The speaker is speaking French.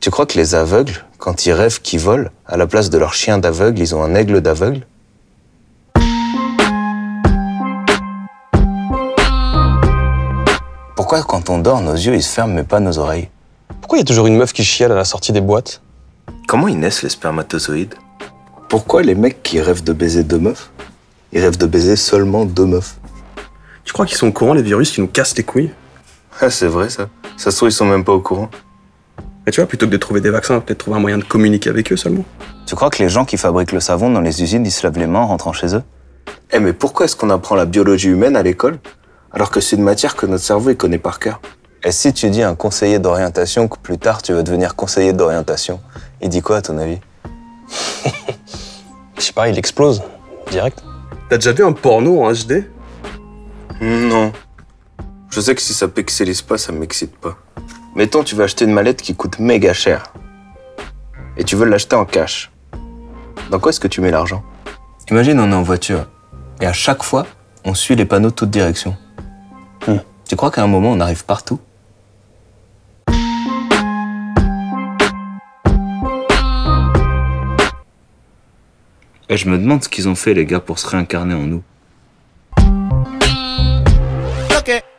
Tu crois que les aveugles, quand ils rêvent qu'ils volent, à la place de leur chien d'aveugle, ils ont un aigle d'aveugle? Pourquoi quand on dort, nos yeux ils se ferment mais pas nos oreilles? Pourquoi il y a toujours une meuf qui chiale à la sortie des boîtes? Comment ils naissent les spermatozoïdes? Pourquoi les mecs qui rêvent de baiser deux meufs, ils rêvent de baiser seulement deux meufs? Tu crois qu'ils sont au courant, les virus qui nous cassent les couilles? Ah, c'est vrai ça. Ça se trouve, ils sont même pas au courant. Mais tu vois, plutôt que de trouver des vaccins, peut-être trouver un moyen de communiquer avec eux seulement. Tu crois que les gens qui fabriquent le savon dans les usines, ils se lavent les mains en rentrant chez eux? Eh mais pourquoi est-ce qu'on apprend la biologie humaine à l'école, alors que c'est une matière que notre cerveau il connaît par cœur? Et si tu dis à un conseiller d'orientation que plus tard tu veux devenir conseiller d'orientation, il dit quoi à ton avis? Je sais pas, il explose, direct. T'as déjà vu un porno en HD? Non. Je sais que si ça pixelise pas, ça m'excite pas. Mettons, tu veux acheter une mallette qui coûte méga cher. Et tu veux l'acheter en cash. Dans quoi est-ce que tu mets l'argent? Imagine, on est en voiture. Et à chaque fois, on suit les panneaux de toute direction. Tu crois qu'à un moment, on arrive partout? Et je me demande ce qu'ils ont fait, les gars, pour se réincarner en nous. Ok.